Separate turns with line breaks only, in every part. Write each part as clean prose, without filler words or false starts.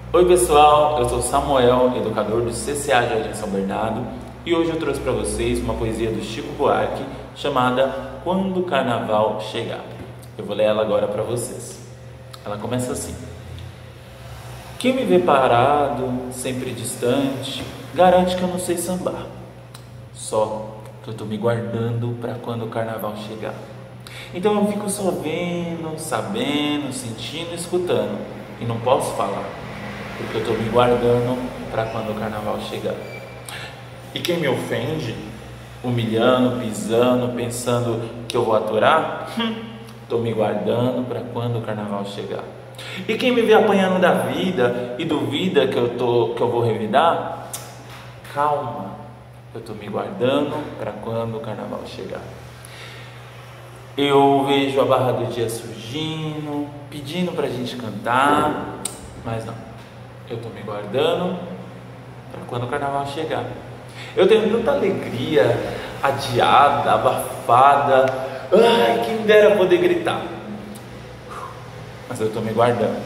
Oi pessoal, eu sou Samuel, educador do CCA Jardim São Bernardo, e hoje eu trouxe para vocês uma poesia do Chico Buarque chamada Quando o Carnaval Chegar. Eu vou ler ela agora para vocês. Ela começa assim: quem me vê parado, sempre distante, garante que eu não sei sambar. Só que eu tô me guardando para quando o carnaval chegar. Então eu fico só vendo, sabendo, sentindo, escutando, e não posso falar, porque eu tô me guardando para quando o carnaval chegar. E quem me ofende, humilhando, pisando, pensando que eu vou aturar, tô me guardando para quando o carnaval chegar. E quem me vê apanhando da vida e duvida que eu vou revidar, calma, eu tô me guardando para quando o carnaval chegar. Eu vejo a barra do dia surgindo, pedindo pra gente cantar, mas não, eu tô me guardando para quando o carnaval chegar. Eu tenho tanta alegria, adiada, abafada, ai, quem dera poder gritar, mas eu tô me guardando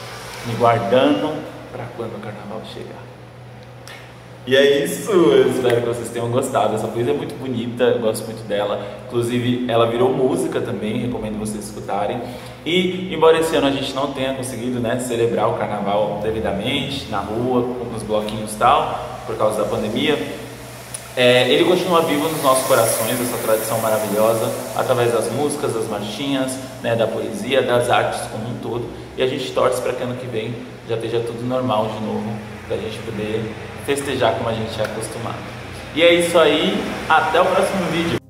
para quando o carnaval chegar. E é isso, eu espero que vocês tenham gostado. Essa poesia é muito bonita, eu gosto muito dela. Inclusive, ela virou música também, recomendo vocês escutarem. E, embora esse ano a gente não tenha conseguido, celebrar o carnaval devidamente, na rua, nos bloquinhos e tal, por causa da pandemia, ele continua vivo nos nossos corações, essa tradição maravilhosa, através das músicas, das marchinhas, da poesia, das artes como um todo. E a gente torce para que ano que vem já esteja tudo normal de novo, para a gente poder festejar como a gente é acostumado. E é isso aí, até o próximo vídeo.